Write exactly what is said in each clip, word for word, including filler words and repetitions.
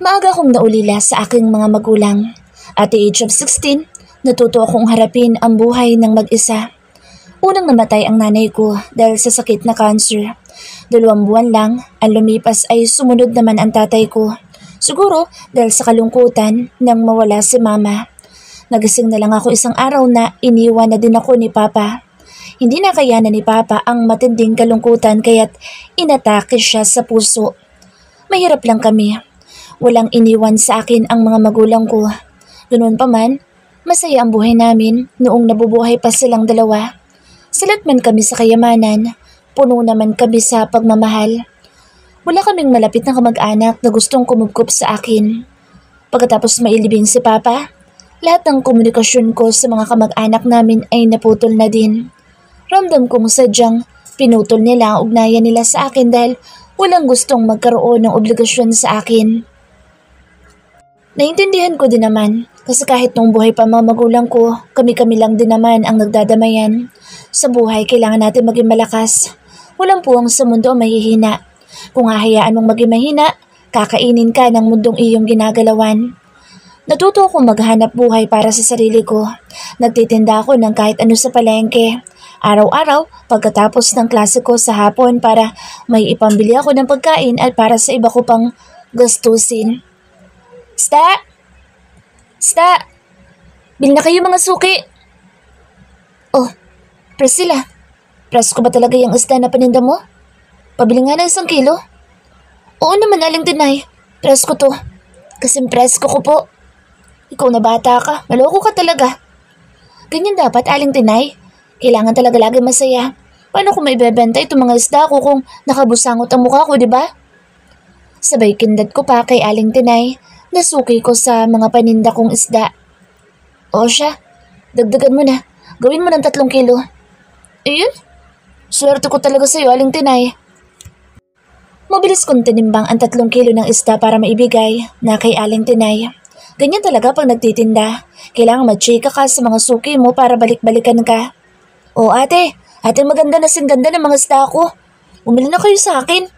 Maaga akong naulila sa aking mga magulang. At the age of sixteen, natuto akong harapin ang buhay ng mag-isa. Unang namatay ang nanay ko dahil sa sakit na cancer. Dalawang buwan lang ang lumipas ay sumunod naman ang tatay ko. Siguro dahil sa kalungkutan nang mawala si mama. Nagising na lang ako isang araw na iniwan na din ako ni Papa. Hindi na kayanan ni Papa ang matinding kalungkutan kaya't inatake siya sa puso. Mahirap lang kami. Walang iniwan sa akin ang mga magulang ko. Ganoon pa man, masaya ang buhay namin noong nabubuhay pa silang dalawa. Salat man kami sa kayamanan, puno naman kami sa pagmamahal. Wala kaming malapit na kamag-anak na gustong kumupkup sa akin. Pagkatapos mailibing si Papa, lahat ng komunikasyon ko sa mga kamag-anak namin ay naputol na din. Ramdam kong sadyang pinutol nila ang ugnayan nila sa akin dahil walang gustong magkaroon ng obligasyon sa akin. Naintindihan ko din naman kasi kahit nung buhay pa mga magulang ko, kami-kami lang din naman ang nagdadamayan. Sa buhay, kailangan natin maging malakas. Walang puwang sa mundo ang mahihina. Kung hahayaan mong maging mahina, kakainin ka ng mundong iyong ginagalawan. Natuto akong maghanap buhay para sa sarili ko. Nagtitinda ako ng kahit ano sa palengke. Araw-araw, pagkatapos ng klase ko sa hapon para may ipambili ako ng pagkain at para sa iba ko pang gastusin. Sta! Sta! Bil na kayo mga suki! Oh, Priscilla, presko ba talaga yung isda na paninda mo? Pabili nga ng isang kilo? Oo naman, Aling Tinay. Presko to. Kasing presko ko po. Ikaw na bata ka, maloko ka talaga. Ganyan dapat, Aling Tinay. Kailangan talaga lagi masaya. Paano ko maibebenta itong mga isda ko kung nakabusangot ang mukha ko, di ba? Sabay kindat ko pa kay Aling Tinay. Nasuki ko sa mga paninda kong isda. O siya, dagdagan mo na. Gawin mo ng tatlong kilo. Ayun, swerte ko talaga sa'yo, Aling Tinay. Mabilis kong tinimbang ang tatlong kilo ng isda para maibigay na kay Aling Tinay. Ganyan talaga pag nagtitinda. Kailangan mag-chika ka sa mga suki mo para balik-balikan ka. O ate, ate maganda na sing ganda ng mga isda ko. Umili na kayo sa akin.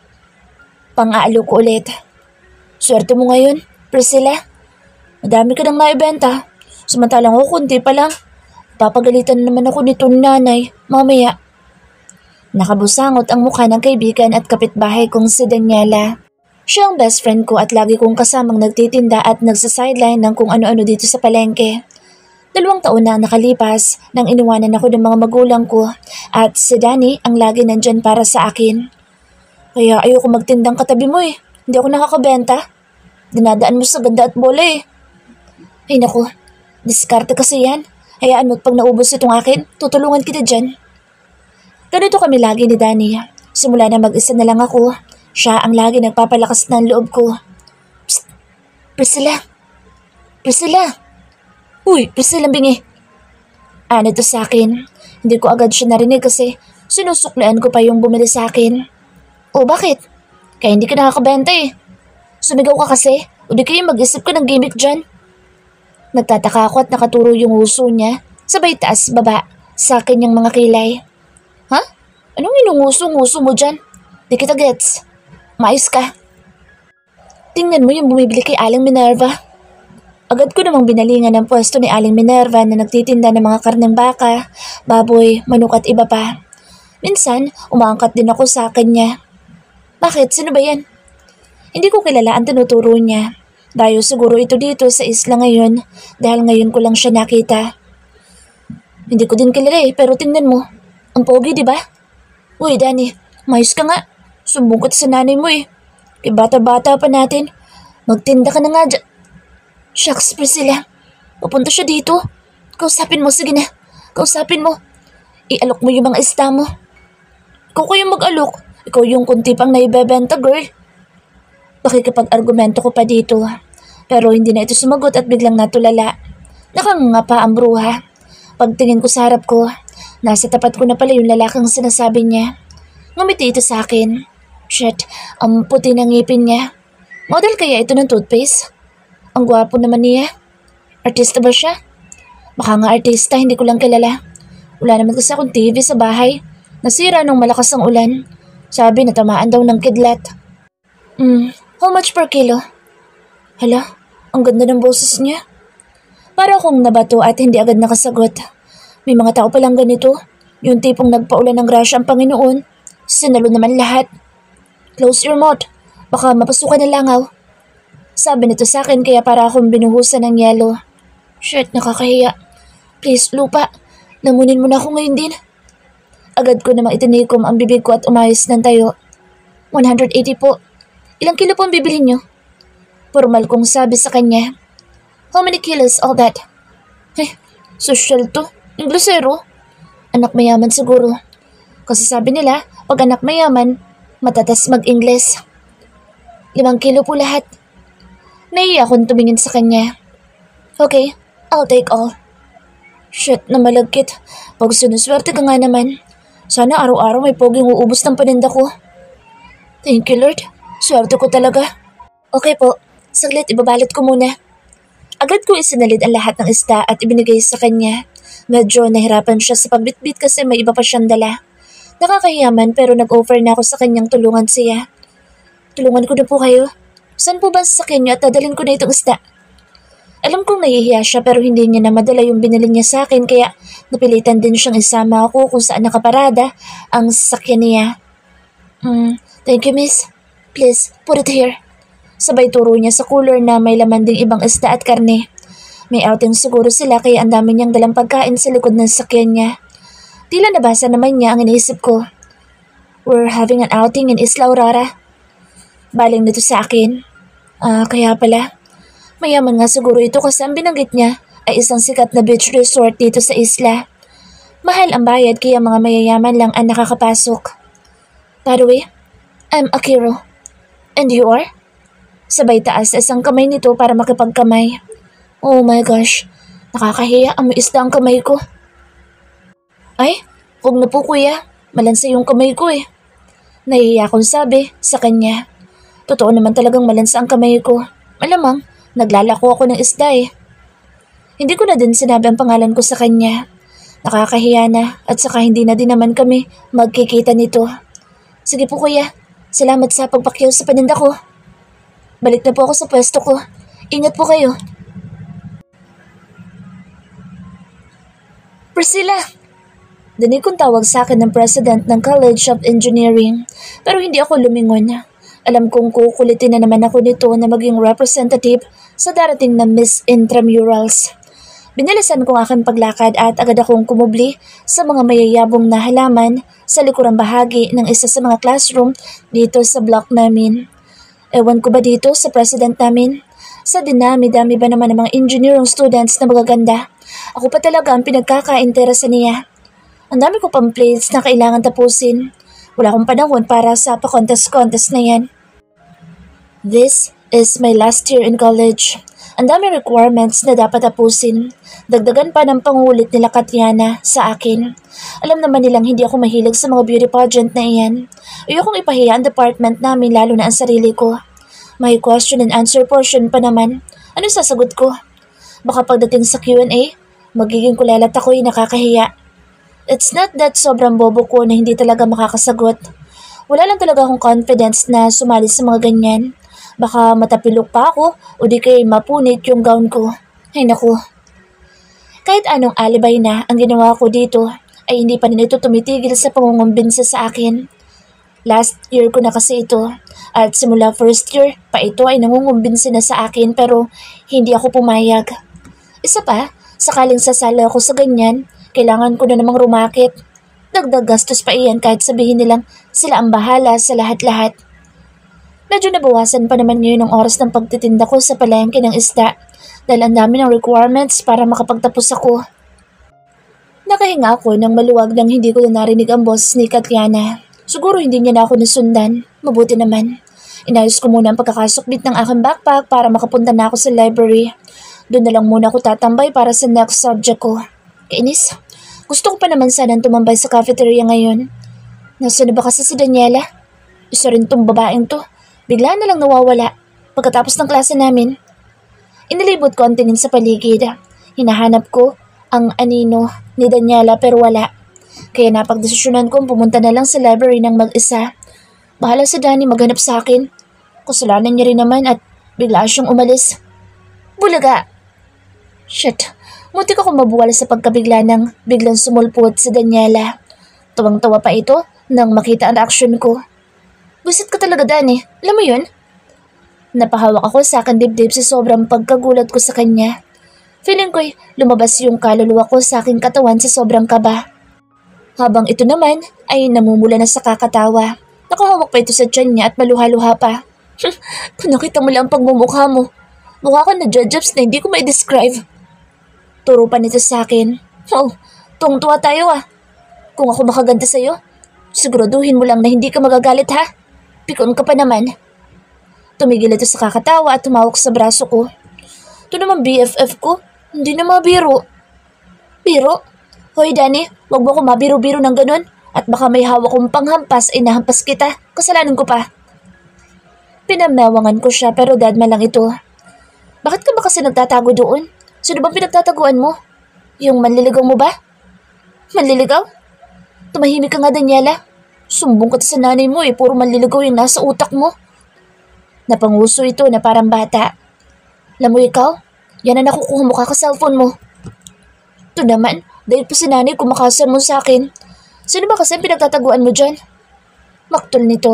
Pang-aalo ko ulit. Swerte mo ngayon, Priscilla. Madami ka nang maibenta. Samantalang ako kunti pa lang. Papagalitan naman ako nito ni nanay, mamaya. Nakabusangot ang mukha ng kaibigan at kapitbahay kong si Daniela. Siya ang best friend ko at lagi kong kasamang nagtitinda at nagsasideline ng kung ano-ano dito sa palengke. Dalawang taon na nakalipas nang iniwanan ako ng mga magulang ko at si Danny ang lagi nandyan para sa akin. Kaya ayoko magtindang katabi mo eh. Hindi ako nakakabenta. Dinadaan mo sa ganda at bola eh. Ay naku, diskarte kasi yan. Hayaan mo at pag naubos itong akin, tutulungan kita dyan. Ganito kami lagi ni Danny. Simula na mag-isa na lang ako, siya ang lagi nagpapalakas ng loob ko. Psst! Priscilla! Priscilla! Uy, Priscilla bingi! Ano to sa akin? Hindi ko agad siya narinig kasi sinusuklian ko pa yung bumili sa akin. O bakit? Kaya hindi ka nakakabenta eh. Sumigaw ka kasi, o di kayo mag-isip ka ng gimmick dyan. Nagtataka ako at nakaturo yung huso niya, sabay taas baba sa akin yung mga kilay. Ha? Anong inunguso-nguso mo dyan? Di kita gets. Maayos ka. Tingnan mo yung bumibili kay Aling Minerva. Agad ko namang binalingan ang pwesto ni Aling Minerva na nagtitinda ng mga karneng baka, baboy, manok at iba pa. Minsan, umaangkat din ako sa akin niya. Bakit? Sino ba yan? Hindi ko kilala ang tinuturo niya. Dayo siguro ito dito sa isla ngayon dahil ngayon ko lang siya nakita. Hindi ko din kilala eh, pero tingnan mo. Ang pogi, di ba? Uy, Danny, mayos ka nga. Sumbong ka sa nanay mo eh. Kaya bata-bata pa natin. Magtinda ka na nga dyan. Shucks, Priscilla. Papunta siya dito. Kausapin mo, sige na. Kausapin mo. Ialok mo yung mga isda mo. Ikaw kayong mag-alok. Ikaw yung kunti pang naibebenta, girl. Pakikipag-argumento ko pa dito. Pero hindi na ito sumagot at biglang natulala. Nakanganga pa ang bruha. Pagtingin ko sa harap ko, nasa tapat ko na pala yung lalaking sinasabi niya. Ngumiti ito sa akin. Shit, ang puti ng ngipin niya. Model kaya ito ng toothpaste? Ang gwapo naman niya. Artista ba siya? Baka nga artista, hindi ko lang kilala. Wala naman kasi akong T V sa bahay. Nasira nung malakas ang ulan. Sabi natamaan daw ng kidlat. Hmm, how much per kilo? Hala, ang ganda ng boses niya. Para akong nabato at hindi agad nakasagot. May mga tao palang ganito. Yung tipong nagpaulan ng grasya ang Panginoon. Sinalo naman lahat. Close your mouth. Baka mapasukan ng langaw. Sabi nito sa akin kaya para akong binuhusan ng yelo. Shit, nakakahiya. Please, lupa. Lamunin mo na ako ngayon din. Agad ko namang itinikom ang bibig ko at umayos ng tayo. one hundred eighty po. Ilang kilo po ang bibilhin niyo? Formal kong sabi sa kanya. How many kilos all that? Eh, social to. Inglesero. Anak mayaman siguro. Kasi sabi nila, pag anak mayaman, matatas mag-Ingles. Limang kilo po lahat. Naiiya akong tumingin sa kanya. Okay, I'll take all. Shit, na malagkit. Pag sinuswerte ka nga naman. Sana araw-araw may poging uubos ng paninda ko. Thank you, Lord. Swerte ko talaga. Okay po, saglit ibabalot ko muna. Agad ko isinalid ang lahat ng isda at ibinigay sa kanya. Medyo nahirapan siya sa pagbitbit kasi may iba pa siyang dala. Nakakahiyaman pero nag-offer na ako sa kanyang tulungan siya. Tulungan ko na po kayo. Saan po ba sa sasakyan niyo at dadalhin ko na itong isda? Alam kong nahihiya siya pero hindi niya na madala yung binili niya sa akin kaya napilitan din siyang isama ako kung saan nakaparada ang sasakyan niya. Mm, thank you miss. Please, put it here. Sabay turo niya sa cooler na may laman ding ibang isda at karne. May outing siguro sila kaya ang dami niyang dalang pagkain sa likod ng sasakyan niya. Tila nabasa naman niya ang iniisip ko. We're having an outing in Isla Aurora. Baling nito sa akin. Ah, kaya pala. Mayaman nga siguro ito kasi ang binanggit niya ay isang sikat na beach resort dito sa isla. Mahal ang bayad kaya mga mayayaman lang ang nakakapasok. By the way, I'm Akiro. And you are? Sabay taas sa isang kamay nito para makipagkamay. Oh my gosh, nakakahiya ang isda ang kamay ko. Ay, huwag na po kuya, malansa yung kamay ko eh. Nahihiya akong sabi sa kanya. Totoo naman talagang malansa ang kamay ko. Malamang, naglalako ako ng isda eh. Hindi ko na din sinabi ang pangalan ko sa kanya. Nakakahiya na at saka hindi na din naman kami magkikita nito. Sige po kuya, salamat sa pagpakyaw sa paninda ko. Balik na po ako sa pwesto ko. Ingat po kayo. Priscilla! Dinig kong tawag sa akin ng president ng College of Engineering pero hindi ako lumingon. Alam kong kukulitin na naman ako nito na maging representative sa darating na Miss Intramurals. Binilisan ko ang aking paglakad at agad akong kumubli sa mga mayayabong na halaman sa likurang bahagi ng isa sa mga classroom dito sa block namin. Ewan ko ba dito sa president namin? Sa dinami-dami ba naman ng mga engineering students na magaganda? Ako pa talaga ang pinagkakainteresa niya. Ang dami ko pang plates na kailangan tapusin. Wala akong panahon para sa pa-contest-contest na yan. This is my last year in college. Ang dami requirements na dapat tapusin. Dagdagan pa ng pangulit nila Katyana sa akin. Alam naman nilang hindi ako mahilig sa mga beauty pageant na iyan. Ayokong ipahiya ang department namin lalo na ang sarili ko. May question and answer portion pa naman. Ano sasagot ko? Baka pagdating sa Q and A, magiging kulelat ako'y nakakahiya. It's not that sobrang bobo ko na hindi talaga makakasagot. Wala lang talaga akong confidence na sumali sa mga ganyan. Baka matapilok pa ako o di kay mapunit yung gown ko. Ay naku. Kahit anong alibay na ang ginawa ko dito, ay hindi pa rin ito tumitigil sa pangungumbinsa sa akin. Last year ko na kasi ito at simula first year pa ito ay nangungumbinsa na sa akin pero hindi ako pumayag. Isa pa, sakaling sasala ako sa ganyan, kailangan ko na namang rumakit. Dagdag gastos pa iyan kahit sabihin nilang sila ang bahala sa lahat-lahat. Medyo nabawasan pa naman ngayon ang oras ng pagtitinda ko sa palengke ng isda dahil ang dami ng requirements para makapagtapos ako. Nakahinga ako nang maluwag nang hindi ko na narinig ang boses ni Katyana. Siguro hindi niya na ako nasundan. Mabuti naman. Inayos ko muna ang pagkakasukbit ng aking backpack para makapunta na ako sa library. Doon na lang muna ako tatambay para sa next subject ko. Kainis. Gusto ko pa naman sanang tumambay sa cafeteria ngayon. Nasaan na ba kasi si Daniela? Isa rin tong babaeng to. Bigla na lang nawawala pagkatapos ng klase namin. Inilibot ko ang tingin sa paligid. Hinahanap ko ang anino ni Daniela pero wala. Kaya napagdesisyonan kong pumunta na lang sa library ng mag-isa. Bahala si Danny maghanap sa akin. Kasalanan niya rin naman at Bigla siyang umalis. Bulaga! Shit, muntik ako mabuwal sa pagkabigla nang biglang sumulpot si Daniela. Tuwang-tawa pa ito nang makita ang reaksyon ko. Busit ka talaga, Dani. Alam mo yun? Napahawak ako sa akin dibdib sa sobrang pagkagulat ko sa kanya. Feeling ko'y lumabas yung kaluluwa ko sa aking katawan sa sobrang kaba. Habang ito naman ay namumula na sa kakatawa. Nakahawak pa ito sa tiyan niya at maluha-luha pa. Kung nakita mo lang ang pagmumukha mo, mukha ka na judgeps na hindi ko may describe. Turo pa nito sa akin. Oh, tuwang-tuwa tayo ah. Kung ako makaganda sa'yo, siguraduhin mo lang na hindi ka magagalit ha. Pikon ka pa naman. Tumigil ito sa kakatawa at tumawak sa braso ko. Ito naman B F F ko, hindi na mabiro. Biro? Hoy Dani, wag mo ako mabiro-biro ng ganun. At baka may hawak kong panghampas ay nahampas kita. Kasalanan ko pa. Pinamewangan ko siya pero dadma lang ito. Bakit ka ba kasi nagtatago doon? Sino bang pinagtataguan mo? Yung manliligaw mo ba? Manliligaw? Tumahimik ka nga, Daniela. Sumbong ka sa nanay mo eh, puro manliligaw yung nasa utak mo. Napanguso ito na parang bata. Alam mo ikaw, yan ang nakukuha mo kaka-cellphone mo. Ito naman, dahil pa si nanay kumakasal mo sa akin. Sino ba kasi ang pinagtataguan mo dyan? Maktol nito.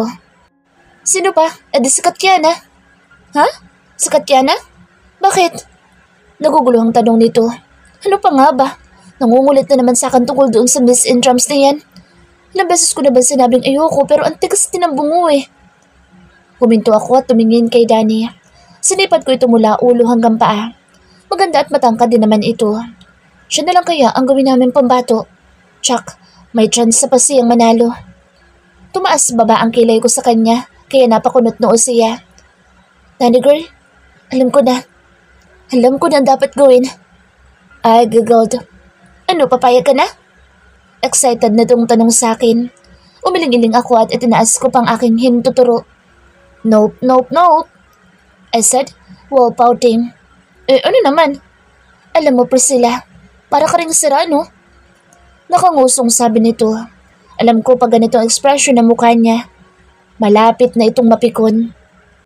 Sino pa? E di si Katyana. Ha? Si Katyana? Bakit? Naguguluhang tanong nito. Ano pa nga ba? Nangungulit na naman sa akin tungkol doon sa Miss Intrams na yan. Ilang beses ko na ba sinabing ayoko pero ang tigas tinambungo eh. Huminto ako at tumingin kay Dani. Sinipad ko ito mula ulo hanggang paa. Maganda at matangkad din naman ito. Siya na lang kaya ang gawin namin pambato. Tsak, may chance sa pa siyang manalo. Tumaas baba ang kilay ko sa kanya kaya napakunot noo siya. Dani girl, alam ko na. Alam ko na ang dapat gawin. Ay, giggled. Ano, papayag ka na? Excited na itong tanong sa akin. Umiling-iling ako at itinaas ko pang aking hintuturo. Nope, nope, nope. I said, while pouting. Eh, ano naman? Alam mo, Priscilla, para ka ring sira, no? Nakangusong sabi nito. Alam ko pag ganito ang ekspresyon ng mukha niya. Malapit na itong mapikon.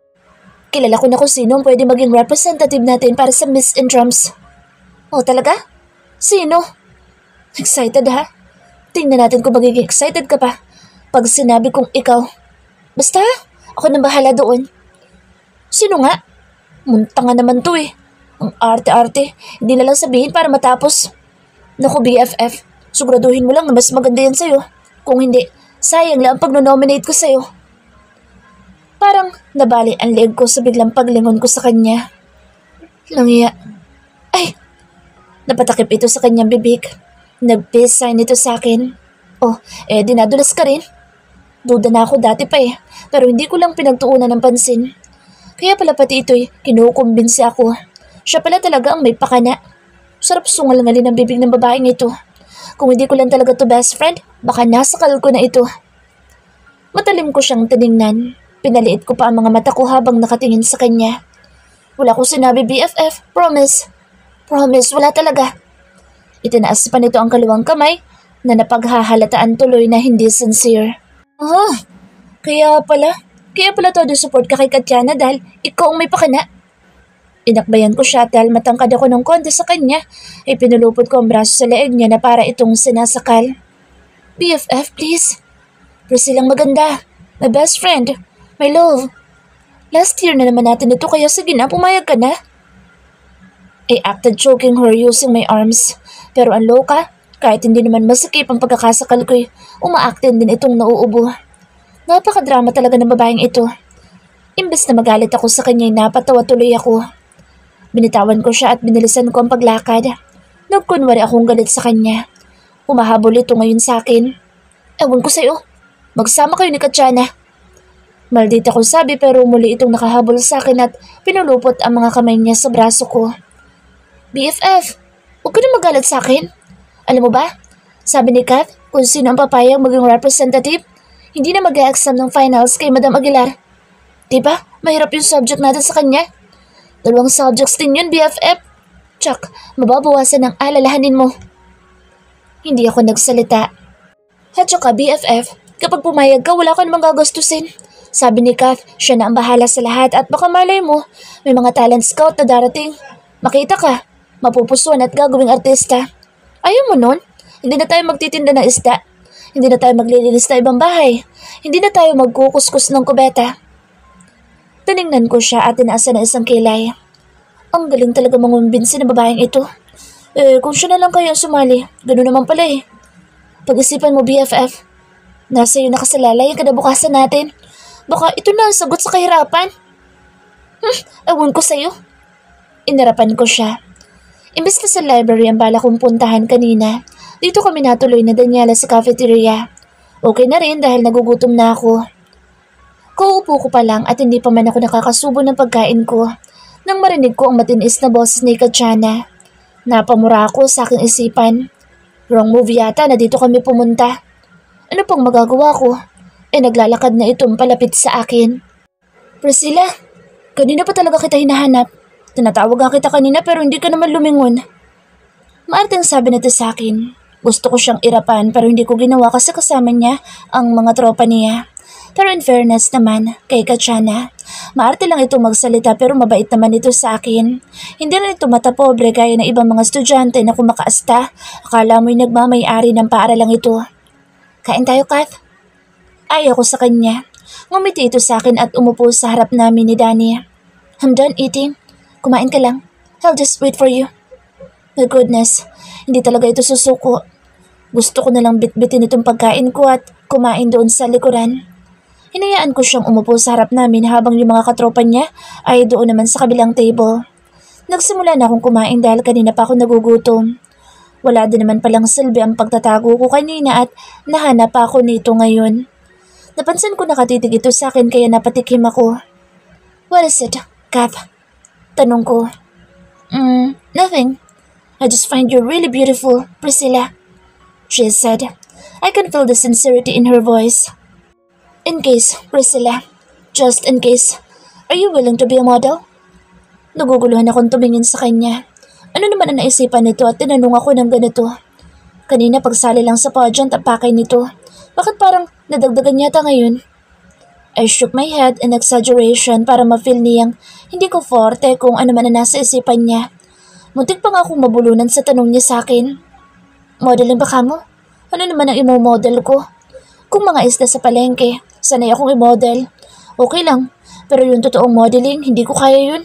Kilala ko na kung sino ang pwede maging representative natin para sa Miss Intrams. Oh, talaga? Sino? Excited ha? Tingnan natin kung magiging excited ka pa pag sinabi kong ikaw. Basta, ako nang bahala doon. Sino nga? Munta nga naman to eh. Ang arte-arte, hindi na lang sabihin para matapos. Naku B F F, siguraduhin mo lang na mas maganda yan sa'yo. Kung hindi, sayang lang ang pag-nominate ko sa'yo. Parang nabali ang leeg ko sa biglang paglingon ko sa kanya. Langya. Ay! Napatakip ito sa kanyang bibig. Nag-peace sign ito sa akin. Oh, eh dinadulas ka rin. Duda na ako dati pa eh, pero hindi ko lang pinagtuunan ng pansin. Kaya pala pati ito'y kinukumbinsi ako. Siya pala talaga ang may pakana. Sarap sungal-ngalin ang bibig ng babaeng ito. Kung hindi ko lang talaga to best friend, baka nasakal ko na ito. Matalim ko siyang tiningnan. Pinaliit ko pa ang mga mata ko habang nakatingin sa kanya. Wala ko sinabi B F F, promise. Promise, wala talaga. Itinaas pa nito ang kaliwang kamay na napaghahalataan tuloy na hindi sincere. Ah, kaya pala, kaya pala todo support ka kay Katyana dahil ikaw ang may pakana. Inakbayan ko siya dahil matangkad ako ng konti sa kanya ay pinulupot ko ang braso sa leeg niya na para itong sinasakal. B F F, please. Priscilang maganda. My best friend. My love. Last year na naman natin ito kaya sige na, pumayag ka na. I acted choking her using my arms. Pero ang loka, kahit hindi naman masakip ang pagkakasakal ko'y umaaktin din itong nauubo. Napakadrama talaga ng babaeng ito. Imbes na magalit ako sa kanya, napatawa tuloy ako. Binitawan ko siya at binilisan ko ang paglakad. Nagkunwari akong galit sa kanya. Humahabol ito ngayon sa akin. Ewan ko sa'yo, magsama kayo ni Katyana. Maldita ko sabi pero muli itong nakahabol sa akin at pinulupot ang mga kamay niya sa braso ko. B F F, huwag ka na magalit sa akin. Alam mo ba, sabi ni Kat, kung sino ang papayang maging representative, hindi na mag-e-exam ng finals kay Madam Aguilar. Diba, mahirap yung subject natin sa kanya. Dalawang subjects din yun, B F F. Tsak, mababawasan ang alalahanin mo. Hindi ako nagsalita. At saka B F F, kapag pumayag ka, wala ka namang gagastusin. Sabi ni Kath, siya na ang bahala sa lahat at baka malay mo, may mga talent scout na darating. Makita ka, mapupusuan at gagawing artista. Ayaw mo nun? Hindi na tayo magtitinda ng isda. Hindi na tayo maglilinis na ibang bahay. Hindi na tayo magkukuskus ng kubeta. Tiningnan ko siya at tinaasa na isang kilay. Ang galing talaga mangumbinsi na babaeng ito. Eh, kung siya na lang kayo sumali, gano'n naman pala eh. Pag-isipan mo, B F F. Nasa iyo nakasalalay ang kinabukasan natin. Baka ito na ang sagot sa kahirapan. Hmm, ewan ko sa'yo. Inarapan ko siya. Imbes na sa library ang bala kong puntahan kanina, dito kami natuloy na Daniela sa cafeteria. Okay na rin dahil nagugutom na ako. Kauupo ko pa lang at hindi pa man ako nakakasubo ng pagkain ko nang marinig ko ang matinis na boses ni Katjana. Napamura ako sa aking isipan. Wrong move yata na dito kami pumunta. Ano pang magagawa ko? Eh naglalakad na itong palapit sa akin. Priscilla, kanina pa talaga kita hinahanap. Tinatawag nga kita kanina pero hindi ka naman lumingon. Maarteng sabi nito sa akin. Gusto ko siyang irapan pero hindi ko ginawa kasi kasama niya ang mga tropa niya. Pero in fairness naman, kay Katjana, maarte lang ito magsalita pero mabait naman ito sa akin. Hindi rin ito matapobre gaya ng ibang mga estudyante na kumakaasta. Akala mo'y nagmamay-ari ng paaralang ito. Kain tayo, Kath. Ayaw ko sa kanya. Ngumiti ito sa akin at umupo sa harap namin ni Danny. I'm done eating. Kumain ka lang. I'll just wait for you. My goodness, hindi talaga ito susuko. Gusto ko nalang bitbitin itong pagkain ko at kumain doon sa likuran. Hinayaan ko siyang umupo sa harap namin habang yung mga katropa niya ay doon naman sa kabilang table. Nagsimula na akong kumain dahil kanina pa ako nagugutom. Wala din naman palang silbi ang pagtatago ko kanina at nahanap pa ako nito ngayon. Napansin ko nakatitig ito sa akin kaya napatikim ako. What is it, Kath? Tanong ko. Mm, nothing. I just find you really beautiful, Priscilla. She said. I can feel the sincerity in her voice. In case, Priscilla, just in case, are you willing to be a model? Naguguluhan akong tumingin sa kanya. Ano naman ang naisipan nito at tinanong ako ng ganito. Kanina pagsali lang sa pageant ang pakay nito. Bakit parang nadagdagan yata ngayon? I shook my head in exaggeration para ma-feel niyang hindi ko forte kung ano man ang nasa isipan niya. Muntik pa nga akong mabulunan sa tanong niya sa akin. Modeling ba ka mo? Ano naman ang imo-model ko? Kung mga isda sa palengke, sanay akong i-model. Okay lang, pero yung totoong modeling, hindi ko kaya yun.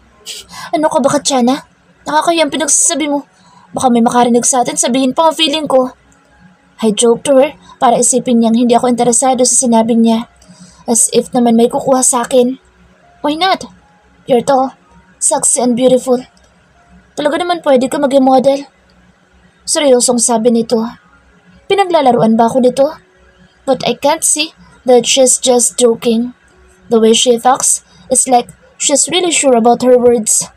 Ano ka ba, Katjana? Nakakaya ang pinagsasabi mo. Baka may makarinig sa atin, sabihin pa ang feeling ko. I joked to her para isipin niyang hindi ako interesado sa sinabi niya. As if naman may kukuha sa akin. Why not? You're tall, sexy and beautiful. Talaga naman pwede ka maging model. Seryosong sabi nito. Pinaglalaruan ba ako nito? But I can't see that she's just joking. The way she talks is like she's really sure about her words.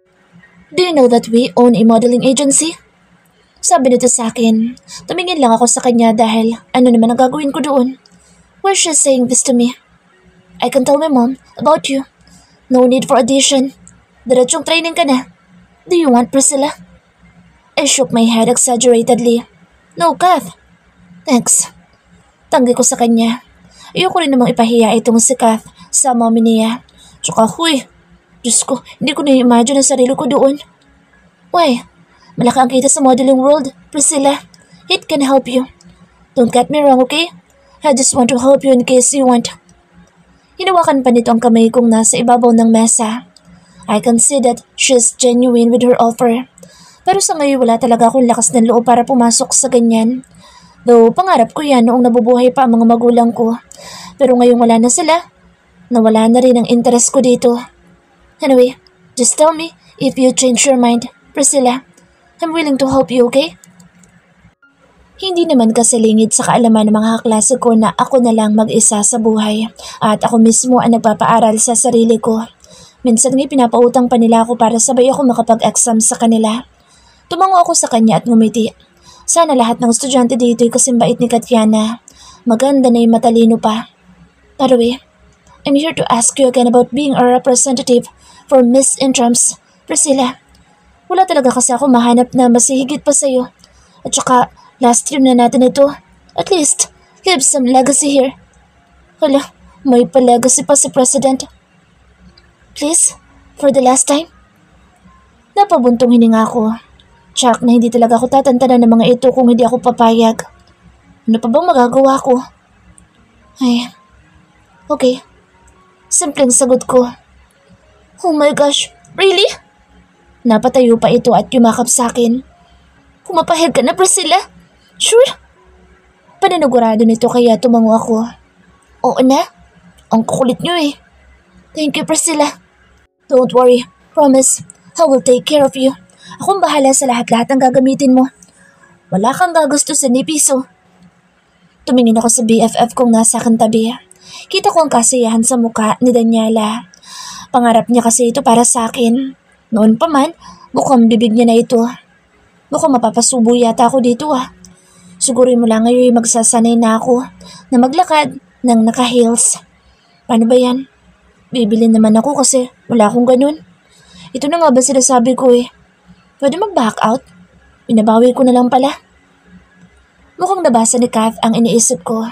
Do you know that we own a modeling agency? Sabi nito sa akin. Tumingin lang ako sa kanya dahil ano naman ang gagawin ko doon. Why is she saying this to me? I can tell my mom about you. No need for audition. Diretsong training ka na. Do you want Priscilla? I shook my head exaggeratedly. No, Kath. Thanks. Tanggi ko sa kanya. Ayoko rin namang ipahiya itong si Kath sa mommy niya. Tsaka huy. Diyos ko, hindi ko na-imagine ang sarili ko doon. Why? Malaki ang kita sa modeling world, Priscilla. It can help you. Don't get me wrong, okay? I just want to help you in case you want. Hinawakan pa nito ang kamay kong nasa ibabaw ng mesa. I can see that she's genuine with her offer. Pero sa ngayon wala talaga akong lakas ng loob para pumasok sa ganyan. Though pangarap ko yan noong nabubuhay pa ang mga magulang ko. Pero ngayong wala na sila, nawala na rin ang interest ko dito. Anyway, just tell me if you change your mind, Priscilla. I'm willing to help you, okay? Hindi naman kasalingid sa kaalaman ng mga kaklase ko na ako na lang mag-isa sa buhay at ako mismo ang nagpapaaral sa sarili ko. Minsan nga pinapautang pa nila ako para sabay ako makapag-exam sa kanila. Tumango ako sa kanya at ngumiti. Sana lahat ng estudyante dito ay kasimbait ni Katjana. Maganda na yung matalino pa. By the way, I'm here to ask you again about being a representative for Miss Intrams, Priscilla. Wala talaga kasi ako mahanap na mas higit pa sa'yo. At saka, last year na natin ito. At least, leave some legacy here. Hala, May pa-legacy pa si President. Please, for the last time. Napabuntong hininga ko. Tsak na hindi talaga ako tatantanan ng mga ito kung hindi ako papayag. Ano pa bang magagawa ko? Ay, okay. Simpleng sagot ko. Oh my gosh, really? Napatayo pa ito at yumakap sa akin. Pumapahig ka na, Priscilla? Sure? Pananagurado nito kaya tumango ako. Oo na, ang kukulit niyo eh. Thank you, Priscilla. Don't worry, promise, I will take care of you. Akong bahala sa lahat-lahat ng gagamitin mo. Wala kang gagastusin ni piso. Tumingin ako sa B F F kong nasa akin tabi. Kita ko ang kasiyahan sa mukha ni Daniela. Pangarap niya kasi ito para sa akin. Noon pa man, mukhang bibig niya na ito. Mukhang mapapasubo yata ako dito ah. Siguro mula ngayon magsasanay na ako na maglakad ng naka-heels. Paano ba yan? Bibili naman ako kasi wala akong ganun. Ito na nga ba sinasabi ko eh. Pwede mag-back out? Binabawi ko na lang pala. Mukhang nabasa ni Kath ang iniisip ko.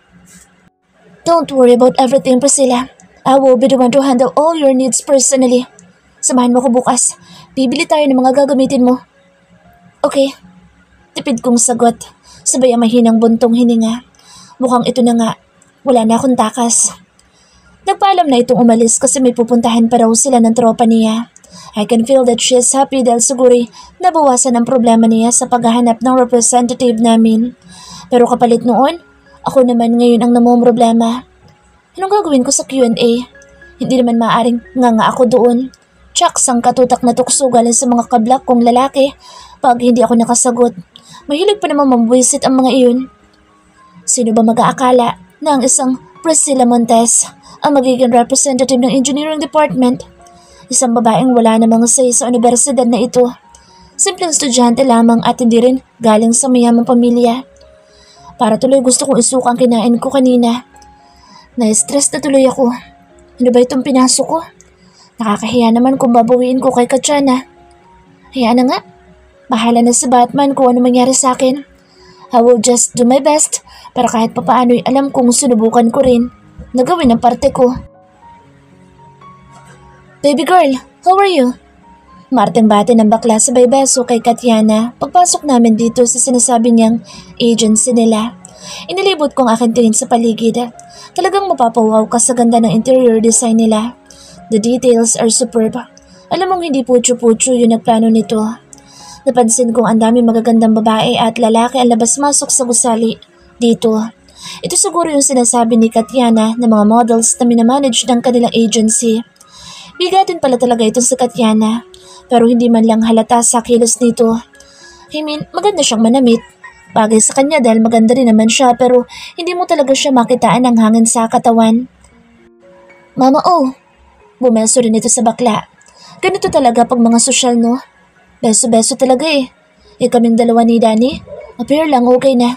Don't worry about everything, Priscilla. I will be the one to handle all your needs personally. Samahan mo ko bukas. Bibili tayo ng mga gagamitin mo. Okay. Tipid kong sagot. Sabay ang mahinang buntong hininga. Mukhang ito na nga. Wala na akong takas. Nagpaalam na itong umalis kasi may pupuntahan pa raw sila ng tropa niya. I can feel that she is happy dahil siguri nabawasan ang problema niya sa paghahanap ng representative namin. Pero kapalit noon, ako naman ngayon ang namomroblema. Anong gagawin ko sa Q and A? Hindi naman maaaring nga nga ako doon. Chucks ang katutak na tukso galing sa mga kablak kong lalaki pag hindi ako nakasagot. Mahilig pa naman mambuisit ang mga iyon. Sino ba mag-aakala na ang isang Priscilla Montes ang magiging representative ng engineering department? Isang babaeng wala namang say sa universidad na ito. Simpleng estudyante lamang at hindi rin galing sa mayamang pamilya. Para tuloy gusto kong isuka ang kinain ko kanina. Na-stress na tuloy ako. Ano ba itong pinasok ko? Nakakahiya naman kung babawiin ko kay Katyana. Hayaan na nga. Bahala na si Batman kung ano mangyari sa akin. I will just do my best para kahit papaano'y alam kong sinubukan ko rin na gawin ang parte ko. Baby girl, how are you? Marteng bate ng bakla sabay beso kay Katyana pagpasok namin dito sa sinasabi niyang agency nila. Inilibot kong aking tingin sa paligid. Talagang mapapawaw ka sa ganda ng interior design nila. The details are superb. Alam mong hindi putyo-putyo yung nagplano nito. Napansin kong ang dami magagandang babae at lalaki ang labas-masok sa gusali dito. Ito siguro yung sinasabi ni Katyana na mga models na minamanage ng kanilang agency. Bigatin pala talaga ito sa Katyana, pero hindi man lang halata sa kilos nito. I mean, maganda siyang manamit. Bagay sa kanya dahil maganda rin naman siya pero hindi mo talaga siya makitaan ng hangin sa katawan. Mama oh, bumeso rin ito sa bakla. Ganito talaga pag mga sosyal no? Beso-beso talaga eh. E kaming dalawa ni Danny, appear lang okay na.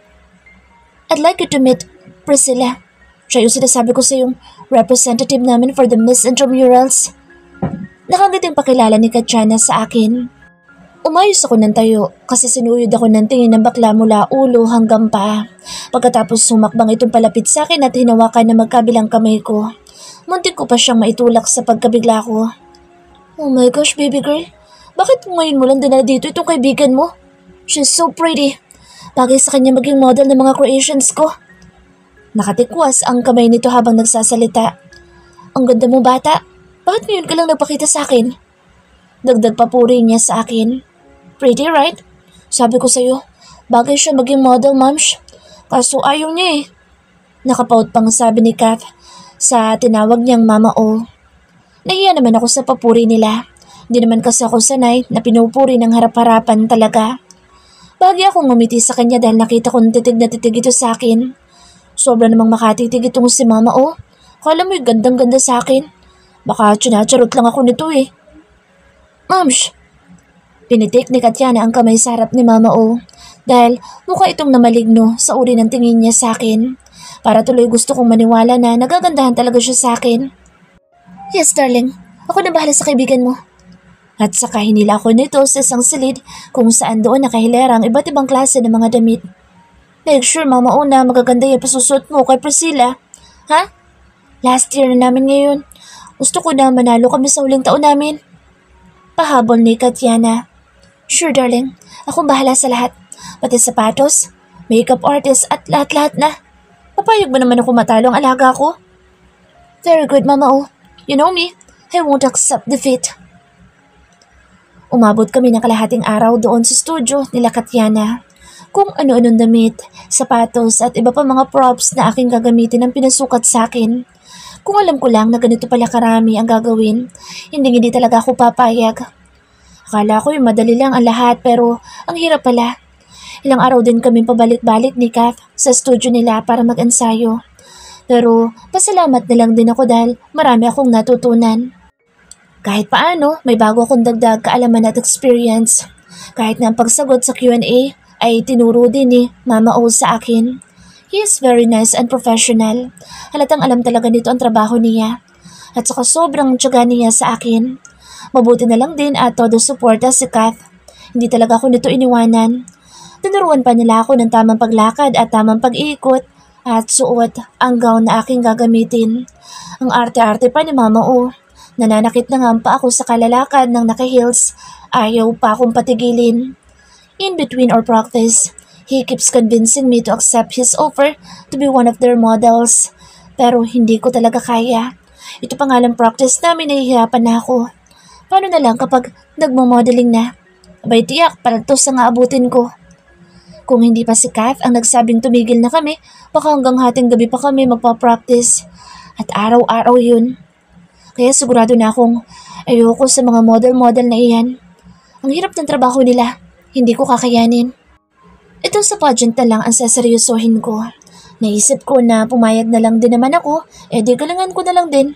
I'd like you to meet Priscilla. Siya yung sinasabi ko sa yung representative namin for the Miss Intramurals. Nakangiting pakilala ni Katyana sa akin. Umayos ako ng tayo kasi sinuyod ako ng tingin ng bakla mula ulo hanggang paa. Pagkatapos sumakbang itong palapit sa akin at hinawakan na magkabilang kamay ko. Muntik ko pa siyang maitulak sa pagkabigla ko. Oh my gosh, baby girl. Bakit ngayon mo lang dinala dito itong kaibigan mo? She's so pretty. Bagay sa kanya maging model ng mga creations ko. Nakatikwas ang kamay nito habang nagsasalita. Ang ganda mo bata. Bakit ngayon ka lang nagpakita sa akin? Dagdag papuri niya sa akin. Pretty right? Sabi ko sa'yo, bagay siya maging model, moms. Kaso ayaw niya eh. Nakapaut pang sabi ni Kath sa tinawag niyang Mama O. Nahiya naman ako sa papuri nila. Hindi naman kasi ako sanay na pinupuri ng harap-harapan talaga. Bagay akong ngumiti sa kanya dahil nakita kong titig na titig ito sa akin. Sobra namang makatitig itong si Mama O. Kala mo yung gandang-ganda sa akin. Baka tsinacharot lang ako nito eh. Moms! Pinitik ni Katyana ang kamay sa harap ni Mama O dahil mukha itong namaligno sa uri ng tingin niya sa akin. Para tuloy gusto kong maniwala na nagagandahan talaga siya sa akin. Yes, darling. Ako na bahala sa kaibigan mo. At saka hinila ko nito sa isang silid kung saan doon nakahilera ang iba't ibang klase ng mga damit. Make sure, Mama O, na magaganda yung pasusuot mo kay Priscilla. Ha? Last year na namin ngayon. Gusto ko na manalo kami sa huling taon namin. Pahabol ni Katiana. Sure darling, akong bahala sa lahat. Pati sapatos, makeup artist at lahat-lahat na. Papayag ba naman ako matalo ang alaga ko? Very good, Mama O. You know me, I won't accept defeat. Umabot kami ng kalahating araw doon sa studio nila Katiana. Kung ano-anong damit, sapatos at iba pa mga props na aking gagamitin ang pinasukat sa akin. Kung alam ko lang na ganito pala karami ang gagawin, hindi hindi talaga ako papayag. Akala ko yung madali lang ang lahat pero ang hirap pala. Ilang araw din kami pabalik-balik ni Kath sa studio nila para mag-ensayo. Pero pasalamat na lang din ako dahil marami akong natutunan. Kahit paano, may bago akong dagdag kaalaman at experience. Kahit na ang pagsagot sa Q and A ay tinuro din ni Mama O sa akin. He is very nice and professional. Halatang alam talaga nito ang trabaho niya. At saka sobrang tiyaga niya sa akin. Mabuti na lang din at todo suporta si Kath. Hindi talaga ako nito iniwanan. Tinuruan pa nila ako ng tamang paglakad at tamang pag-iikot at suot ang gown na aking gagamitin. Ang arte-arte pa ni Mama O. Nananakit na nga pa ako sa kalalakad ng naka-heels. Ayaw pa akong patigilin. In between our practice, he keeps convincing me to accept his offer to be one of their models. Pero hindi ko talaga kaya. Ito pa nga lang practice namin, nahihirapan na ako. Paano na lang kapag nagmo-modeling na? Abay tiyak, paltos ang aabutin ko. Kung hindi pa si Kath ang nagsabing tumigil na kami, baka hanggang hating gabi pa kami magpa-practice. At araw-araw yun. Kaya sigurado na akong ayoko sa mga model-model na iyan. Ang hirap ng trabaho nila, hindi ko kakayanin. Ito sa pageant na lang ang saseryosohin ko. Naisip ko na pumayag na lang din naman ako, eh di galingan ko na lang din.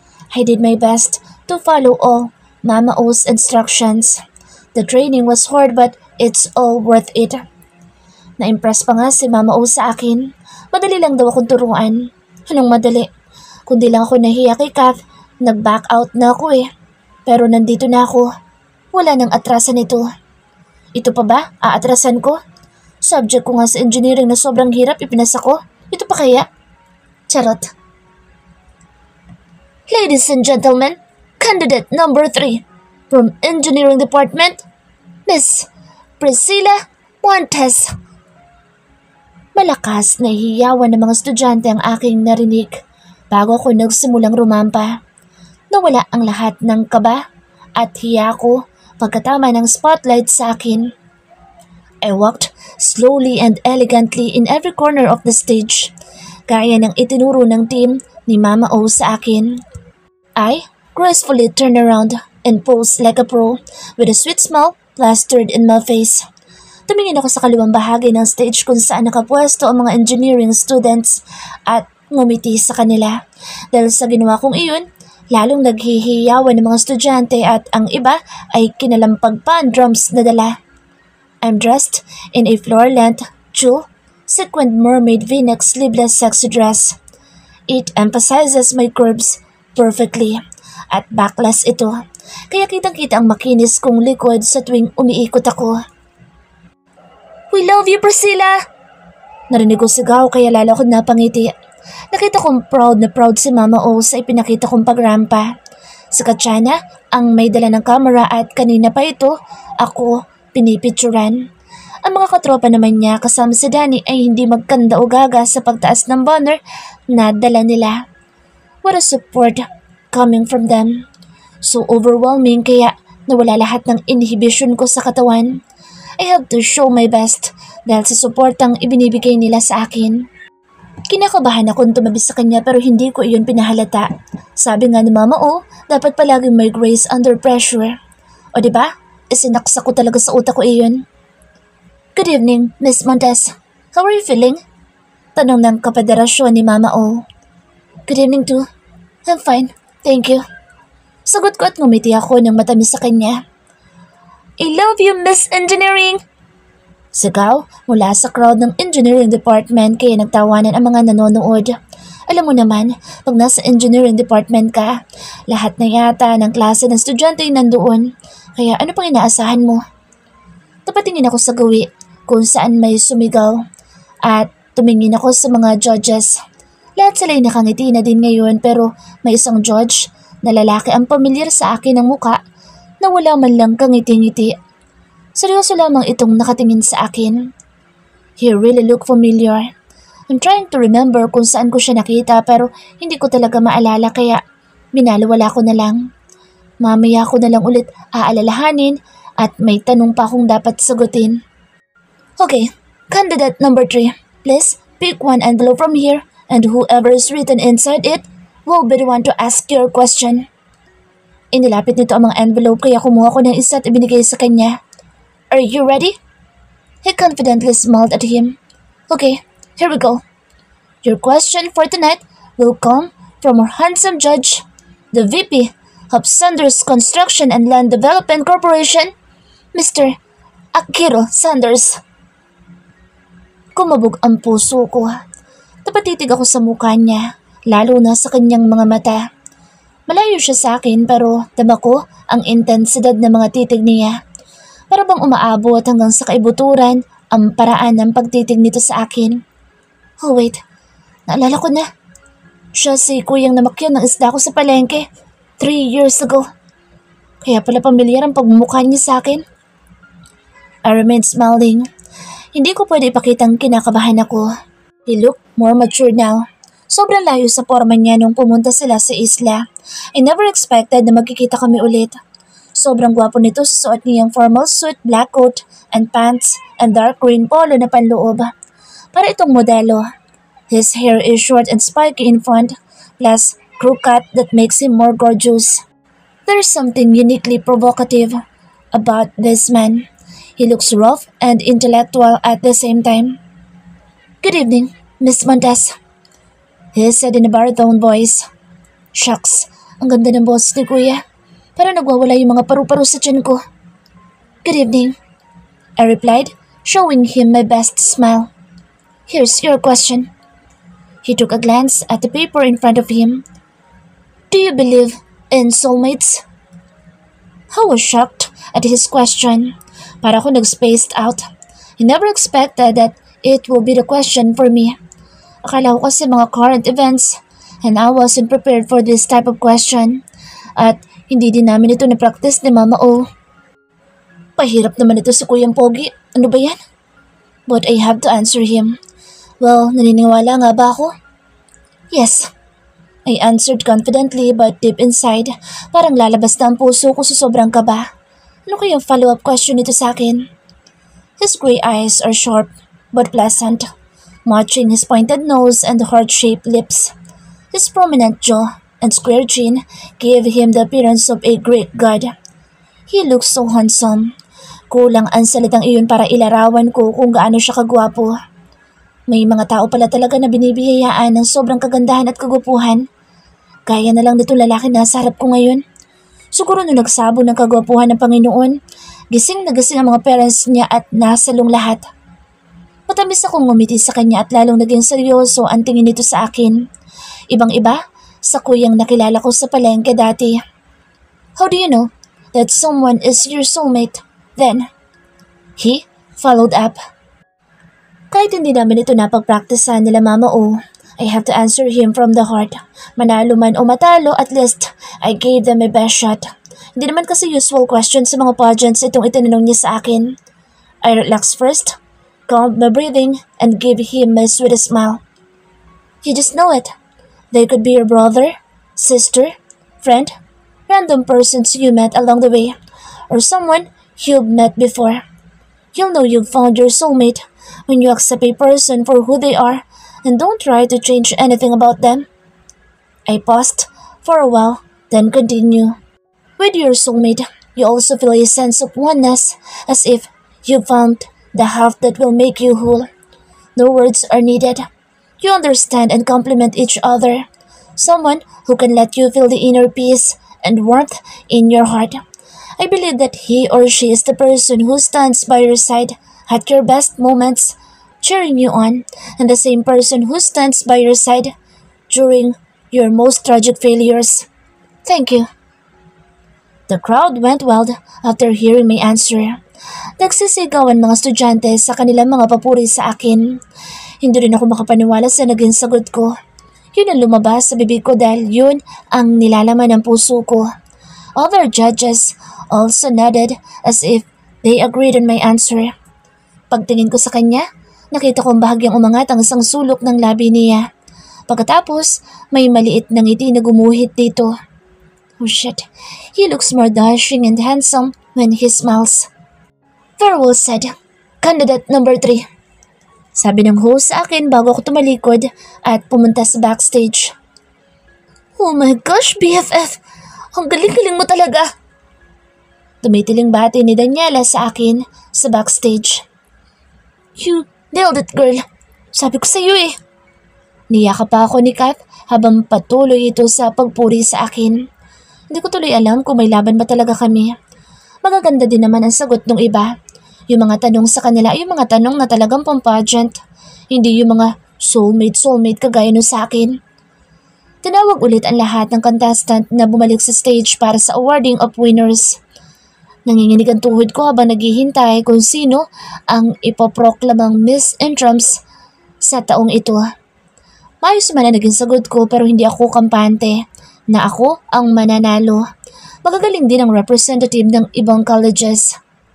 I did my best to follow all Mama O's instructions. The training was hard but it's all worth it. Na-impress pa nga si Mama O sa akin. Madali lang daw akong turuan. Anong madali? Kundi lang ako nahiya kay Kath, nag-back out na ako eh. Pero nandito na ako. Wala nang atrasan ito. Ito pa ba? Aatrasan ko? Subject ko nga sa engineering na sobrang hirap ipinasa ko. Ito pa kaya? Charot. Ladies and gentlemen, candidate number three from Engineering Department, Miss Priscilla Montes. Malakas na hiyawan ng mga estudyante ang aking narinig bago ako nagsimulang rumampa. Nawala ang lahat ng kaba at hiya ko pagkatama ng spotlight sa akin. I walked slowly and elegantly in every corner of the stage, gaya ng itinuro ng team ni Mama O sa akin. I gracefully turned around and posed like a pro with a sweet smile plastered in my face. Tumingin ako sa kaliwang bahagi ng stage kung saan nakapwesto ang mga engineering students at ngumiti sa kanila. Dahil sa ginawa kong iyon, lalong naghihiyawan ng mga estudyante at ang iba ay kinalampag pa ang drums na dala. I'm dressed in a floor-length, tulle, sequined mermaid v-neck sleeveless sexy dress. It emphasizes my curves perfectly at backless ito, kaya kitang-kita ang makinis kong likod sa tuwing umiikot ako. We love you, Priscilla! Narinig ko sigaw kaya lalo akong napangiti. Nakita kong proud na proud si Mama O sa ipinakita kong pagrampa. Si Katiana ang may dala ng camera at kanina pa ito, ako pinipicturan. Ang mga katropa naman niya kasama si Danny ay hindi magkanda o gaga sa pagtaas ng banner na dala nila. What a support coming from them. So overwhelming kaya nawala lahat ng inhibition ko sa katawan. I have to show my best dahil sa suportang ibinibigay nila sa akin. Kinakabahan akong tumabi sa kanya pero hindi ko iyon pinahalata. Sabi nga ni Mama O, dapat palaging may grace under pressure. O diba? Isinaksa ko talaga sa utak ko iyon. Good evening, Miss Montes. How are you feeling? Tanong ng kapederasyon ni Mama O. Good evening too. I'm fine, thank you. Sagot ko at ngumiti ako ng matamis sa kanya. I love you, Miss Engineering! Sigaw mula sa crowd ng Engineering Department kaya nagtawanan ang mga nanonood. Alam mo naman, pag nasa Engineering Department ka, lahat na yata ng klase ng estudyante ay nandoon. Kaya ano pang inaasahan mo? Tapatingin ako sa gawi kung saan may sumigaw at tumingin ako sa mga judges. Lahat sila'y nakangiti na din ngayon pero may isang judge na lalaki ang pamilyar sa akin ng muka na wala man lang kangiti-ngiti. Seryoso lamang itong nakatingin sa akin. He really looked familiar. I'm trying to remember kung saan ko siya nakita pero hindi ko talaga maalala kaya binaliwala ko na lang. Mamaya ko na lang ulit aalalahanin at may tanong pa akong dapat sagutin. Okay, candidate number three. Please pick one envelope from here and whoever is written inside it will be the one to ask your question. Inilapit nito ang mga envelope kaya kumuha ko ng isa at ibinigay sa kanya. Are you ready? He confidently smiled at him. Okay, here we go. Your question for tonight will come from our handsome judge, the V P of Sanders Construction and Land Development Corporation, Mister Akiro Sanders. Kumabog ang puso ko. Napatitig ako sa mukha niya, lalo na sa kanyang mga mata. Malayo siya sa akin pero dama ko ang intensidad ng mga titig niya. Para bang umaabot hanggang sa kaibuturan ang paraan ng pagtitig nito sa akin. Oh wait, naalala ko na. Siya si kuyang namakyan ng isda ko sa palengke three years ago. Kaya pala pamilyar ang pagmumukha niya sa akin. I remained smiling. Hindi ko pwede ipakitang kinakabahan ako. He looked more mature now. Sobrang layo sa forma niya nung pumunta sila sa isla. I never expected na magkikita kami ulit. Sobrang gwapo nito sa suot niyang formal suit, black coat, and pants, and dark green polo na panloob. Para itong modelo. His hair is short and spiky in front, plus crew cut that makes him more gorgeous. There's something uniquely provocative about this man. He looks rough and intellectual at the same time. Good evening, Miss Montes. He said in a baritone voice. Shucks, ang ganda ng boss ni Kuya. Para nagwawala yung mga paru-paro sa tiyan ko. Good evening, I replied, showing him my best smile. Here's your question. He took a glance at the paper in front of him. Do you believe in soulmates? I was shocked at his question. Para ako nag-spaced out. I never expected that it will be the question for me. Akala ko kasi mga current events and I wasn't prepared for this type of question. At hindi din namin ito na-practice ni Mama O. Pahirap naman ito si Kuyang Pogi. Ano ba yan? But I have to answer him. Well, naniniwala nga ba ako? Yes. I answered confidently but deep inside, parang lalabas na ang puso ko sa sobrang kaba. Ano kayang follow-up question nito sa akin? His gray eyes are sharp but pleasant, matching his pointed nose and heart-shaped lips. His prominent jaw and square chin gave him the appearance of a Greek god. He looks so handsome. Kulang ang salitang iyon para ilarawan ko kung gaano siya kagwapo. May mga tao pala talaga na binibihayaan ng sobrang kagandahan at kagupuhan. Gaya na lang nito lalaki na sa harap ko ngayon. Siguro nung nagsabo ng kagwapuhan ng Panginoon, gising na gising ang mga parents niya at nasalong lahat. Matamis akong ngumiti sa kanya at lalong naging seryoso ang tingin nito sa akin. Ibang-iba sa kuyang nakilala ko sa palengke dati. How do you know that someone is your soulmate then? He followed up. Kahit hindi namin ito napag-practicean nila Mama O, I have to answer him from the heart. Manalo man o matalo, at least I gave them my best shot. Hindi naman kasi useful question sa mga pageants itong itinanong niya sa akin. I relaxed first, calmed my breathing, and gave him my sweetest smile. You just know it. They could be your brother, sister, friend, random persons you met along the way, or someone you've met before. You'll know you've found your soulmate when you accept a person for who they are and don't try to change anything about them. I paused for a while, then continue. With your soulmate, you also feel a sense of oneness, as if you found the half that will make you whole. No words are needed. You understand and complement each other. Someone who can let you feel the inner peace and warmth in your heart. I believe that he or she is the person who stands by your side at your best moments, cheering you on, and the same person who stands by your side during your most tragic failures. Thank you. The crowd went wild after hearing my answer. Nagsisigawan mga estudyante sa kanilang mga papuri sa akin. Hindi rin ako makapaniwala sa naging sagot ko. Yun ang lumabas sa bibig ko dahil yun ang nilalaman ng puso ko. Other judges also nodded as if they agreed on my answer. Pagtingin ko sa kanya, nakita kong bahagyang umangat ang isang sulok ng labi niya. Pagkatapos, may maliit na ngiti na gumuhit dito. Oh shit, he looks more dashing and handsome when he smiles. Very well said. Candidate number three. Sabi ng host sa akin bago ako tumalikod at pumunta sa backstage. Oh my gosh, B F F! Ang galing-galing mo talaga! Tumitiling bati ni Daniela sa akin sa backstage. You nailed it, girl. Sabi ko sa iyo eh. Niyakap pa ako ni Kat habang patuloy ito sa pagpuri sa akin. Hindi ko tuloy alam kung may laban ba talaga kami. Magaganda din naman ang sagot ng iba. Yung mga tanong sa kanila ay yung mga tanong na talagang pampagent. Hindi yung mga soulmate-soulmate kagaya no sa akin. Tinawag ulit ang lahat ng contestant na bumalik sa stage para sa awarding of winners. Nanginginig ang tuhod ko habang naghihintay kung sino ang ipoproklamang Miss Intrams sa taong ito. Maayos man na naging sagot ko pero hindi ako kampante na ako ang mananalo. Magagaling din ang representative ng ibang colleges.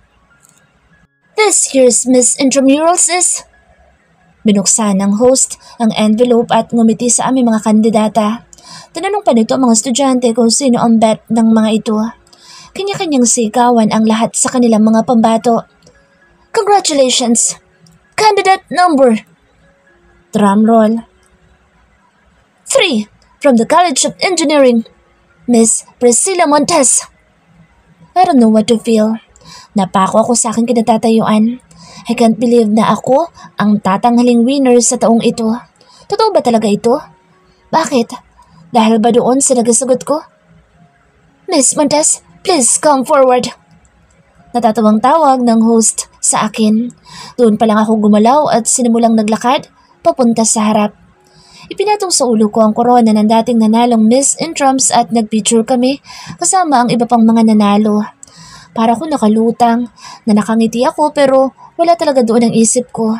This year's Miss Intramurals is... Binuksan ng host ang envelope at ngumiti sa aming mga kandidata. Tinanong pa nito ang mga estudyante kung sino ang bet ng mga ito. Kanya-kanyang sigawan ang lahat sa kanilang mga pambato. Congratulations! Candidate number... Drumroll. Three, from the College of Engineering, Miss Priscilla Montes. I don't know what to feel. Napako ako sa aking kinatatayuan. I can't believe na ako ang tatanghaling winner sa taong ito. Totoo ba talaga ito? Bakit? Dahil ba doon sa nagasagot ko? Miss Montes, please come forward. Natatawang tawag ng host sa akin. Doon pa lang ako gumalaw at sinimulang naglakad papunta sa harap. Ipinatong sa ulo ko ang korona ng dating nanalong Miss Intrams at nagpicture kami kasama ang iba pang mga nanalo. Para ko nakalutang na nakangiti ako pero wala talaga doon ang isip ko.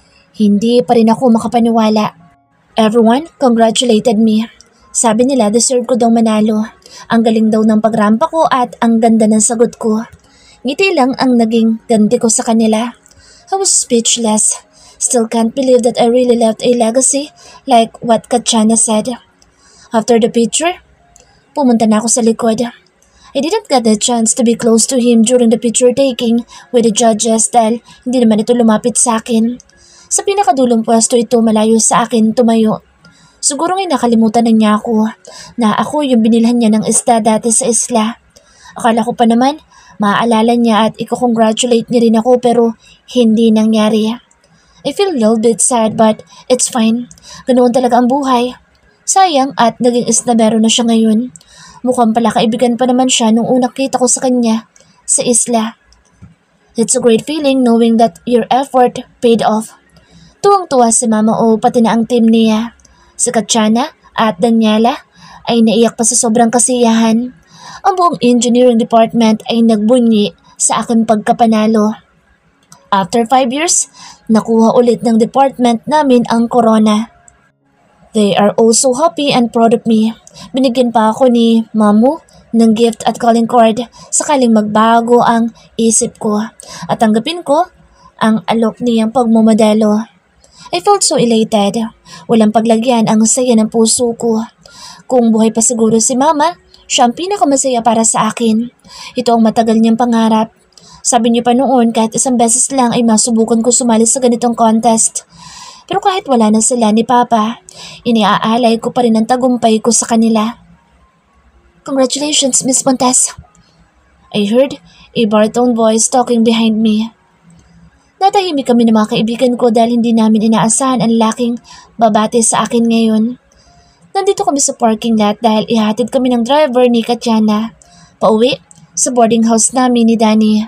Hindi pa rin ako makapaniwala. Everyone congratulated me. Sabi nila deserve ko daw manalo. Ang galing daw ng pagrampa ko at ang ganda ng sagot ko. Ngiti lang ang naging ganti ko sa kanila. I was speechless. Still can't believe that I really left a legacy like what Katjana said. After the picture, pumunta na ako sa likod. I didn't get the chance to be close to him during the picture taking with the judges dahil hindi naman ito lumapit sa akin. Sa pinakadulong pwesto ito malayo sa akin tumayo. Siguro ngay nakalimutan na niya ako na ako yung binilhan niya ng isda dati sa isla. Akala ko pa naman maaalala niya at i-congratulate niya rin ako pero hindi nangyari. I feel a little bit sad but it's fine. Ganoon talaga ang buhay. Sayang at naging isnabero na siya ngayon. Mukhang pala kaibigan pa naman siya nung unang kita ko sa kanya sa isla. It's a great feeling knowing that your effort paid off. Tuwang-tuwa si Mama O pati na ang team niya. Si Katjana at Daniela ay naiyak pa sa sobrang kasiyahan. Ang buong engineering department ay nagbunyi sa aking pagkapanalo. After five years, nakuha ulit ng department namin ang corona. They are also happy and proud of me. Binigyan pa ako ni Mamu ng gift at calling card sakaling magbago ang isip ko at tanggapin ko ang alok niyang pagmamodelo. I felt so elated. Walang paglagyan ang saya ng puso ko. Kung buhay pa siguro si Mama, siya ang pinakamasaya para sa akin. Ito ang matagal niyang pangarap. Sabi niya pa noon kahit isang beses lang ay masubukan ko sumali sa ganitong contest. Pero kahit wala na sila ni Papa, iniaalay ko pa rin ang tagumpay ko sa kanila. Congratulations, Miss Montes. I heard a baritone voice talking behind me. Natahimik kami ng mga kaibigan ko dahil hindi namin inaasahan ang laking babate sa akin ngayon. Nandito kami sa parking lot dahil ihatid kami ng driver ni Katjana pauwi sa boarding house namin ni Danny.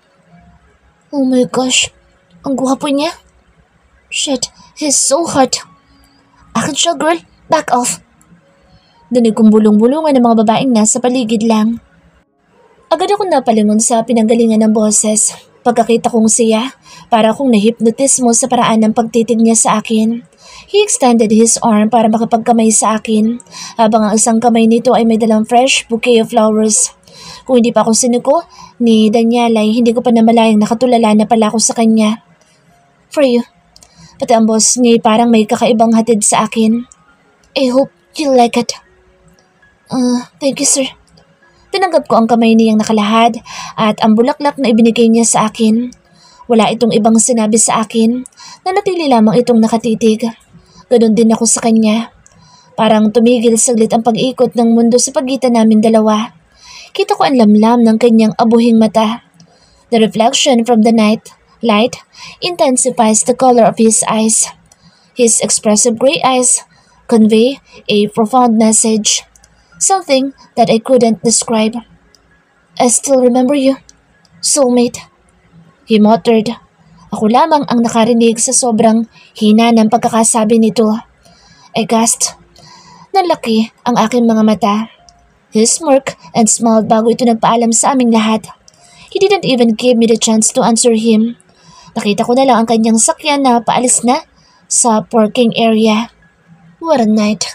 Oh my gosh, ang guwapo niya. Shit, he's so hot. Akin siya, girl. Back off. Dinig kong bulong-bulungan ng mga babaeng nasa paligid lang. Agad akong napalingon sa pinanggalingan ng boses. Pagkakita kong siya, Para akong nahipnotismo sa paraan ng pagtitig niya sa akin. He extended his arm para makapagkamay sa akin, habang ang isang kamay nito ay may dalang fresh bouquet of flowers. Kung hindi pa ako sinuko ni Daniela ay hindi ko pa namalayang nakatulala na pala ako sa kanya. For you. Pati ang boss niya ay parang may kakaibang hatid sa akin. I hope you like it. Uh, thank you, sir. Tinanggap ko ang kamay niyang nakalahad at ang bulaklak na ibinigay niya sa akin. Wala itong ibang sinabi sa akin, nanatili lamang itong nakatitig. Ganon din ako sa kanya. Parang tumigil saglit ang pag-ikot ng mundo sa pagitan namin dalawa. Kita ko ang lamlam ng kanyang abuhing mata. The reflection from the night light intensifies the color of his eyes. His expressive gray eyes convey a profound message. Something that I couldn't describe. I still remember you, soulmate. He muttered. Ako lamang ang nakarinig sa sobrang hina ng pagkakasabi nito. I gasped. Nalaki ang aking mga mata. He smirked and smiled bago ito nagpaalam sa aming lahat. He didn't even give me the chance to answer him. Nakita ko na lang ang kanyang sakyan na paalis na sa parking area. What a night.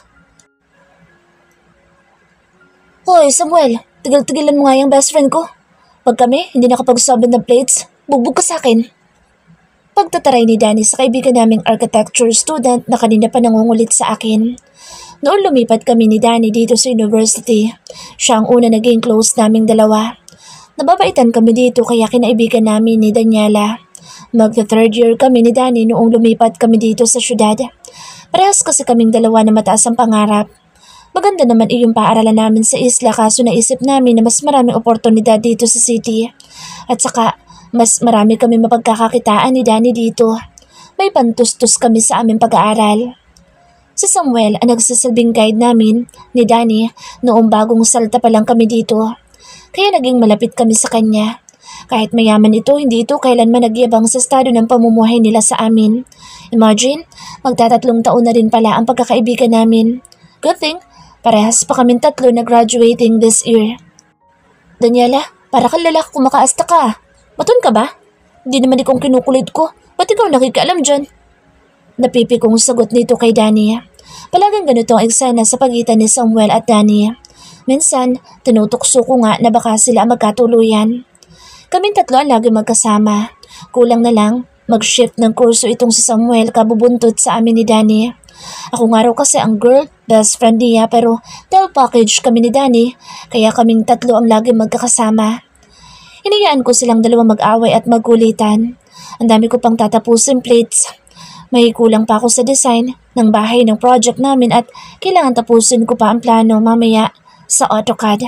Hoy, Samuel, tigil-tigilan mo nga yung best friend ko. Pag kami hindi nakapag-submit ng plates, bugbog ka sa akin. Pagtataray ni Danny sa kaibigan naming architecture student na kanina pa nangungulit sa akin. Noon lumipat kami ni Danny dito sa university. Siya ang una naging close naming dalawa. Nababaitan kami dito kaya kinaibigan namin ni Daniela. Magta-third year kami ni Danny noong lumipat kami dito sa syudad. Parehas kasi kaming dalawa na mataas ang pangarap. Maganda naman iyong paaralan namin sa isla kaso naisip namin na mas maraming oportunidad dito sa city. At saka, mas marami kami mapagkakakitaan ni Danny dito. May pantustos kami sa aming pag-aaral. Si Samuel ang nagsasalbing guide namin ni Danny noong bagong salta pa lang kami dito. Kaya naging malapit kami sa kanya. Kahit mayaman ito, hindi ito kailanman nagyabang sa estado ng pamumuhay nila sa amin. Imagine, magtatatlong taon na rin pala ang pagkakaibigan namin. Good thing, parehas pa kaming tatlo na graduating this year. Daniela, para kang lalaki kumakaasta ka. Baton ka ba? Hindi naman ikong kinukulit ko. Ba't ikaw nakikialam dyan? Napipi kong sagot nito kay Danny. Palagang ganito ang eksena sa pagitan ni Samuel at Danny. Minsan, tinutokso ko nga na baka sila magkatuluyan. Kaming tatlo ang lagi magkasama. Kulang na lang, mag-shift ng kurso itong si Samuel kabubuntot sa amin ni Danny. Ako nga raw kasi ang girl, best friend niya pero tel package kami ni Danny kaya kaming tatlo ang lagi magkakasama. Hinayaan ko silang dalawa mag-away at magkulitan. Ang dami ko pang tatapusin plates. May kulang pa ako sa design ng bahay ng project namin at kailangan tapusin ko pa ang plano mamaya sa AutoCAD.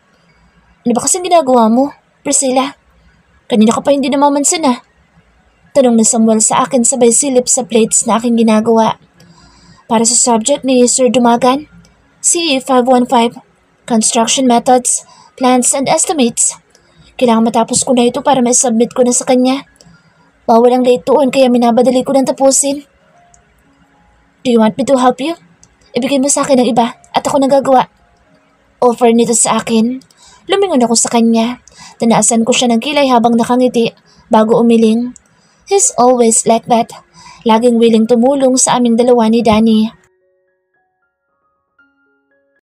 Ano ba kasing ginagawa mo, Priscilla? Kanina ka pa hindi namamansin ah. Tanong ni Samuel sa akin sabay silip sa plates na aking ginagawa. Para sa subject ni Sir Dumagan, C E five one five, Construction Methods, Plans and Estimates. Kailangan matapos ko na ito para ma-submit ko na sa kanya. Bawal ang late doon kaya minabadali ko nang tapusin. Do you want me to help you? Ibigay mo sa akin ng iba at ako nagagawa. Offer nito sa akin. Lumingon ako sa kanya. Tanaasan ko siya ng kilay habang nakangiti bago umiling. He's always like that. Laging willing tumulong sa aming dalawa ni Danny.